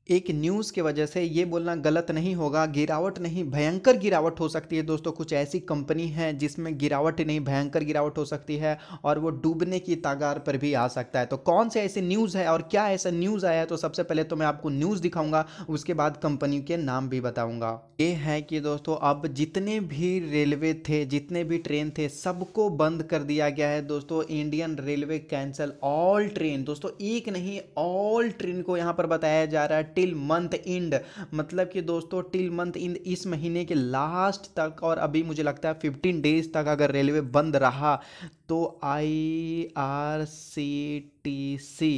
एक न्यूज़ की वजह से ये बोलना गलत नहीं होगा, गिरावट नहीं भयंकर गिरावट हो सकती है दोस्तों। कुछ ऐसी कंपनी है जिसमें गिरावट ही नहीं भयंकर गिरावट हो सकती है और वो डूबने की तागार पर भी आ सकता है। तो कौन से ऐसी न्यूज़ है और क्या ऐसा न्यूज़ आया है, तो सबसे पहले तो मैं आपको न्यूज़ दिखाऊंगा, उसके बाद कंपनी के नाम भी बताऊंगा। ये है कि दोस्तों अब जितने भी रेलवे थे, जितने भी ट्रेन थे, सबको बंद कर दिया गया है दोस्तों। Indian railway cancel all train दोस्तों, एक नहीं ऑल ट्रेन को यहाँ पर बताया जा रहा है टिल मंथ एंड। मतलब कि दोस्तों टिल मंथ एंड, इस महीने के लास्ट तक, और अभी मुझे लगता है 15 डेज तक अगर रेलवे बंद रहा तो IRCTC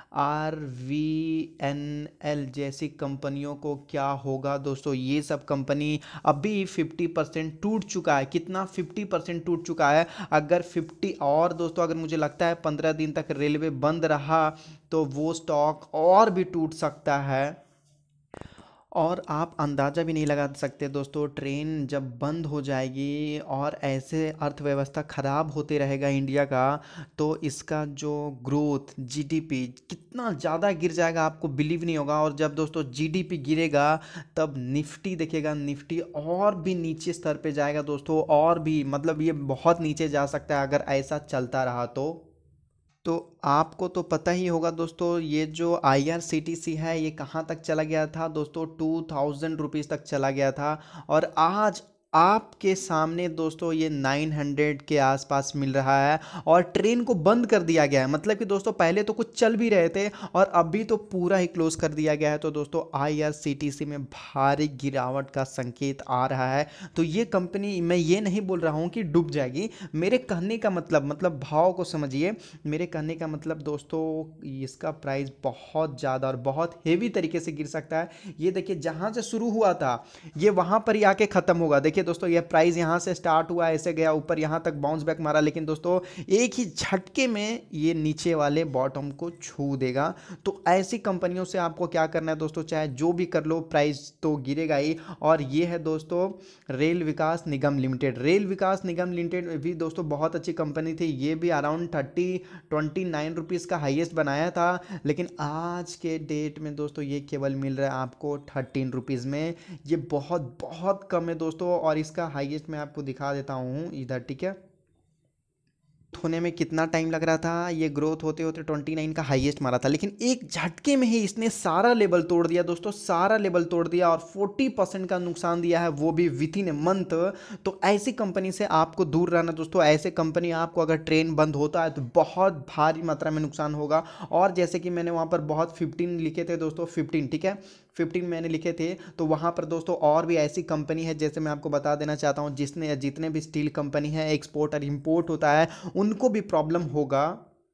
RVNL जैसी कंपनियों को क्या होगा दोस्तों। ये सब कंपनी अभी 50% टूट चुका है। कितना? 50% टूट चुका है। अगर 50 और दोस्तों, अगर मुझे लगता है 15 दिन तक रेलवे बंद रहा तो वो स्टॉक और भी टूट सकता है। और आप अंदाज़ा भी नहीं लगा सकते दोस्तों, ट्रेन जब बंद हो जाएगी और ऐसे अर्थव्यवस्था ख़राब होते रहेगा इंडिया का, तो इसका जो ग्रोथ जीडीपी कितना ज़्यादा गिर जाएगा आपको बिलीव नहीं होगा। और जब दोस्तों जीडीपी गिरेगा तब निफ्टी देखिएगा, निफ्टी और भी नीचे स्तर पे जाएगा दोस्तों, और भी मतलब ये बहुत नीचे जा सकता है अगर ऐसा चलता रहा तो आपको तो पता ही होगा दोस्तों, ये जो IRCTC है ये कहाँ तक चला गया था दोस्तों, 2000 रुपीज़ तक चला गया था। और आज आपके सामने दोस्तों ये 900 के आसपास मिल रहा है और ट्रेन को बंद कर दिया गया है। मतलब कि दोस्तों पहले तो कुछ चल भी रहे थे और अभी तो पूरा ही क्लोज कर दिया गया है। तो दोस्तों IRCTC में भारी गिरावट का संकेत आ रहा है। तो ये कंपनी, मैं ये नहीं बोल रहा हूँ कि डूब जाएगी, मेरे कहने का मतलब भाव को समझिए। मेरे कहने का मतलब दोस्तों, इसका प्राइस बहुत ज़्यादा और बहुत हेवी तरीके से गिर सकता है। ये देखिए जहाँ से शुरू हुआ था ये वहाँ पर ही आके ख़त्म होगा। देखिए दोस्तों ये प्राइस यहाँ से स्टार्ट हुआ, ऐसे गया ऊपर, यहाँ तक बाउंस बैक मारा, लेकिन दोस्तों एक ही झटके में ये नीचे वाले बॉटम को छू देगा। तो ऐसी कंपनियों से आपको क्या करना है दोस्तों, चाहे जो भी कर लो प्राइस तो गिरेगा ही। और ये है दोस्तों रेल विकास निगम लिमिटेड। रेल विकास निगम लिमिटेड भी दोस्तों बहुत अच्छी कंपनी थी। ये भी अराउंड 29 रुपीज़ का हाईएस्ट बनाया था, लेकिन आज के डेट में दोस्तों ये केवल मिल रहा है आपको 13 रुपीज़ में। ये बहुत बहुत कम है दोस्तों। और इसका हाईएस्ट मैं आपको दिखा देता हूँ इधर, ठीक है। होने में कितना टाइम लग रहा था, ये ग्रोथ होते होते 29 का हाईएस्ट मारा था, लेकिन एक झटके में ही इसने सारा लेवल तोड़ दिया दोस्तों, सारा लेवल तोड़ दिया और 40% का नुकसान दिया है, वो भी विद इन ए मंथ। तो ऐसी कंपनी से आपको दूर रहना दोस्तों। ऐसे कंपनी आपको अगर ट्रेन बंद होता है तो बहुत भारी मात्रा में नुकसान होगा। और जैसे कि मैंने वहाँ पर बहुत 15 लिखे थे दोस्तों, 15 ठीक है, 15 मैंने लिखे थे, तो वहाँ पर दोस्तों और भी ऐसी कंपनी है, जैसे मैं आपको बता देना चाहता हूँ, जितने भी स्टील कंपनी है, एक्सपोर्ट और इंपोर्ट होता है, उनको भी प्रॉब्लम होगा।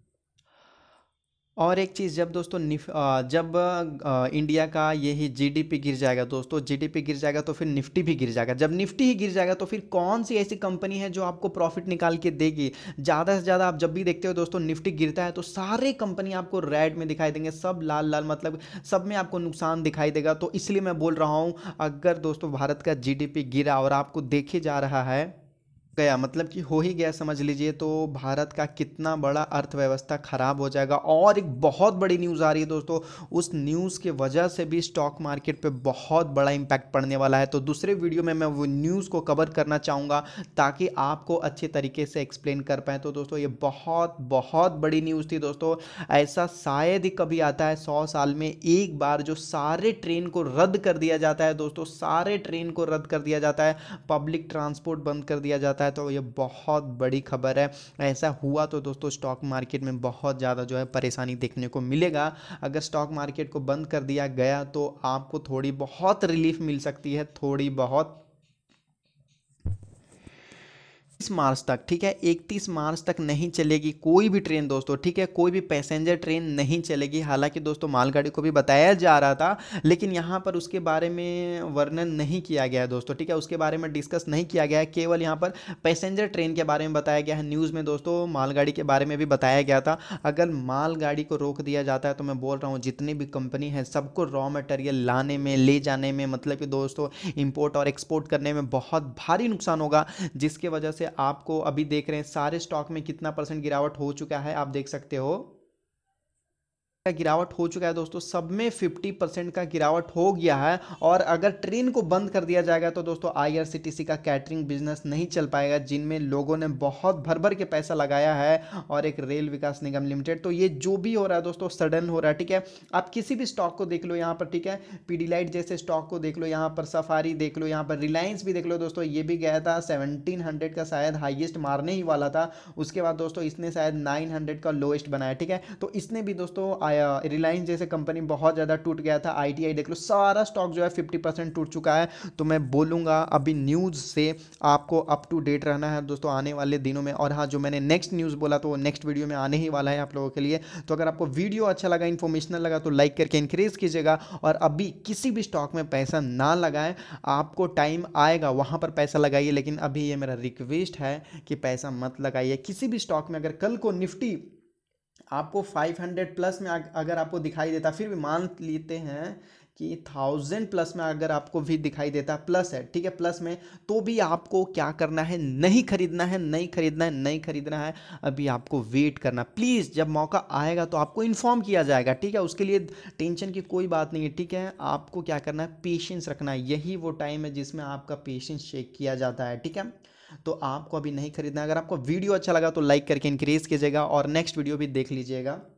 और एक चीज़, जब दोस्तों जब इंडिया का यही जीडीपी गिर जाएगा दोस्तों, जीडीपी गिर जाएगा तो फिर निफ्टी भी गिर जाएगा। जब निफ्टी ही गिर जाएगा तो फिर कौन सी ऐसी कंपनी है जो आपको प्रॉफिट निकाल के देगी। ज़्यादा से ज़्यादा आप जब भी देखते हो दोस्तों निफ्टी गिरता है तो सारे कंपनी आपको रेड में दिखाई देंगे, सब लाल लाल, मतलब सब में आपको नुकसान दिखाई देगा। तो इसलिए मैं बोल रहा हूँ, अगर दोस्तों भारत का जीडीपी गिरा और आपको देखे जा रहा है गया, मतलब कि हो ही गया समझ लीजिए, तो भारत का कितना बड़ा अर्थव्यवस्था खराब हो जाएगा। और एक बहुत बड़ी न्यूज़ आ रही है दोस्तों, उस न्यूज़ के वजह से भी स्टॉक मार्केट पे बहुत बड़ा इम्पैक्ट पड़ने वाला है। तो दूसरे वीडियो में मैं वो न्यूज़ को कवर करना चाहूँगा ताकि आपको अच्छे तरीके से एक्सप्लेन कर पाएँ। तो दोस्तों ये बहुत बहुत बड़ी न्यूज़ थी दोस्तों। ऐसा शायद ही कभी आता है 100 साल में एक बार, जो सारे ट्रेन को रद्द कर दिया जाता है दोस्तों, सारे ट्रेन को रद्द कर दिया जाता है, पब्लिक ट्रांसपोर्ट बंद कर दिया जाता है। तो ये बहुत बड़ी खबर है। ऐसा हुआ तो दोस्तों स्टॉक मार्केट में बहुत ज़्यादा जो है परेशानी देखने को मिलेगा। अगर स्टॉक मार्केट को बंद कर दिया गया तो आपको थोड़ी बहुत रिलीफ मिल सकती है, थोड़ी बहुत। 31 मार्च तक, ठीक है, 31 मार्च तक नहीं चलेगी कोई भी ट्रेन दोस्तों, ठीक है, कोई भी पैसेंजर ट्रेन नहीं चलेगी। हालांकि दोस्तों मालगाड़ी को भी बताया जा रहा था, लेकिन यहाँ पर उसके बारे में वर्णन नहीं किया गया है दोस्तों, ठीक है, उसके बारे में डिस्कस नहीं किया गया है। केवल यहाँ पर पैसेंजर ट्रेन के बारे में बताया गया है। न्यूज़ में दोस्तों मालगाड़ी के बारे में भी बताया गया था। अगर मालगाड़ी को रोक दिया जाता है तो मैं बोल रहा हूँ जितनी भी कंपनी है सबको रॉ मटेरियल लाने में, ले जाने में, मतलब कि दोस्तों इंपोर्ट और एक्सपोर्ट करने में बहुत भारी नुकसान होगा, जिसके वजह से आपको अभी देख रहे हैं सारे स्टॉक में कितना परसेंट गिरावट हो चुका है, आप देख सकते हो। का गिरावट हो चुका है दोस्तों, सब में 50% का गिरावट हो गया है। और अगर ट्रेन को बंद कर दिया जाएगा तो दोस्तों आईआरसीटीसी का कैटरिंग बिजनेस नहीं चल पाएगा, जिनमें लोगों ने बहुत भर भर के पैसा लगाया है, और एक रेल विकास निगम लिमिटेड। तो ये जो भी हो रहा है दोस्तों सडन हो रहा है, ठीक है। आप किसी भी स्टॉक को देख लो यहाँ पर, ठीक है, पीडीलाइट जैसे स्टॉक को देख लो, यहाँ पर सफारी देख लो, यहाँ पर रिलायंस भी देख लो दोस्तों, ये भी गया था 1700 का शायद हाईएस्ट मारने ही वाला था, उसके बाद दोस्तों इसने शायद 900 का लोएस्ट बनाया, ठीक है। तो इसने भी दोस्तों रिलायंस जैसे कंपनी बहुत ज़्यादा टूट गया था, आईटीआई देख लो, सारा स्टॉक जो है 50% टूट चुका है। तो मैं बोलूँगा अभी न्यूज़ से आपको अप टू डेट रहना है दोस्तों आने वाले दिनों में। और हाँ, जो मैंने नेक्स्ट न्यूज़ बोला तो वो नेक्स्ट वीडियो में आने ही वाला है आप लोगों के लिए। तो अगर आपको वीडियो अच्छा लगा, इन्फॉर्मेशनल लगा, तो लाइक करके इंक्रेज कीजिएगा। और अभी किसी भी स्टॉक में पैसा ना लगाएं, आपको टाइम आएगा वहाँ पर पैसा लगाइए, लेकिन अभी ये मेरा रिक्वेस्ट है कि पैसा मत लगाइए किसी भी स्टॉक में। अगर कल को निफ्टी आपको 500 प्लस में अगर आपको दिखाई देता, फिर भी मान लेते हैं कि 1000 प्लस में अगर आपको भी दिखाई देता, प्लस है, ठीक है, प्लस में, तो भी आपको क्या करना है, नहीं खरीदना है, नहीं खरीदना है, नहीं खरीदना है। अभी आपको वेट करना, प्लीज़ जब मौका आएगा तो आपको इन्फॉर्म किया जाएगा, ठीक है। उसके लिए टेंशन की कोई बात नहीं है, ठीक है। आपको क्या करना है, पेशेंस रखना है, यही वो टाइम है जिसमें आपका पेशेंस चेक किया जाता है, ठीक है। तो आपको अभी नहीं खरीदना है। अगर आपको वीडियो अच्छा लगा तो लाइक करके इंक्रीज कीजिएगा, और नेक्स्ट वीडियो भी देख लीजिएगा।